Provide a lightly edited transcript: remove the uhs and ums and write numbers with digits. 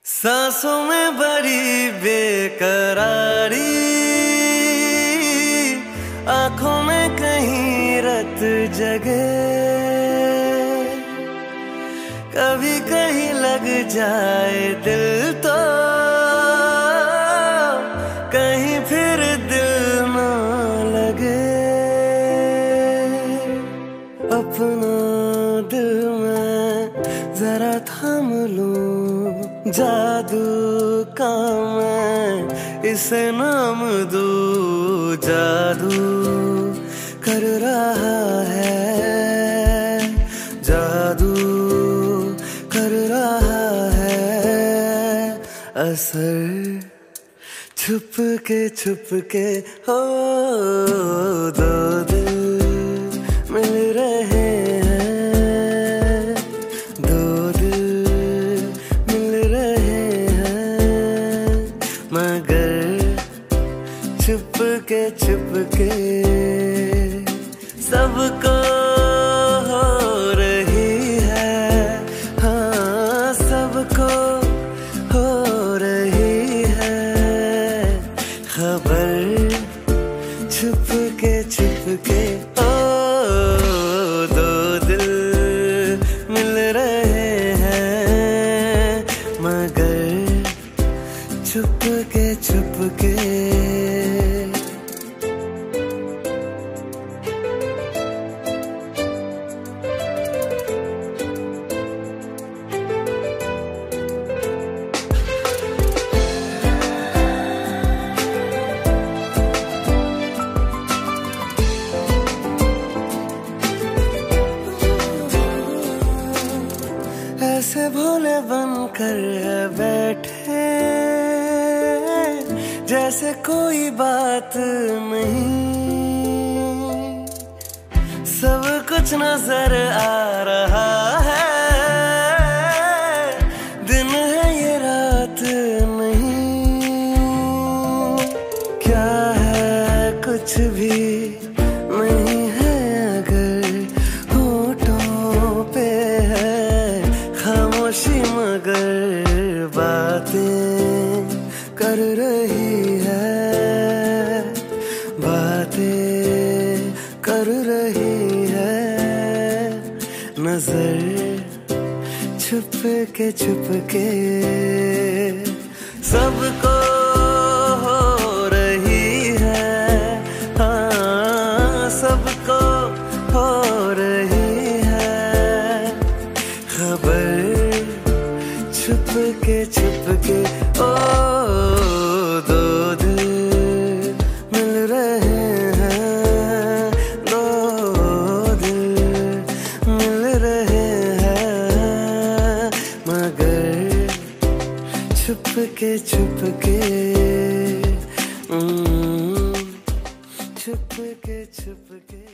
सांसों में बड़ी बेकरारी, आंखों में कहीं रत जगे, कभी कहीं लग जाए दिल तो कहीं फिर दिल ना लगे। अपना दिल में जरा थाम लूं, जादू का मैं इसे नाम दूं। जादू कर रहा है, जादू कर रहा है असर, छुप के हो दो दिल मिल रहे हैं, दो दिल मिल रहे हैं, मगर छुप के सबको हो रही है, हाँ सबको हो रही है खबर। छुप के ओ दो दिल मिल रहे हैं, मगर छुप के ऐसे भोले बनकर बैठे जैसे कोई बात नहीं, सब कुछ नजर आ रहा है, दिन है ये रात नहीं, क्या है कुछ भी नहीं है अगर होठों पे है खामोशी, मगर बातें कर रही है, बातें कर रही है नजर। छुप के सबको हो रही है, हाँ सबको हो रही है खबर। छुप के ओ दो दिल मिल रहे हैं, दो दिल मिल रहे हैं, मगर छुप के छुप के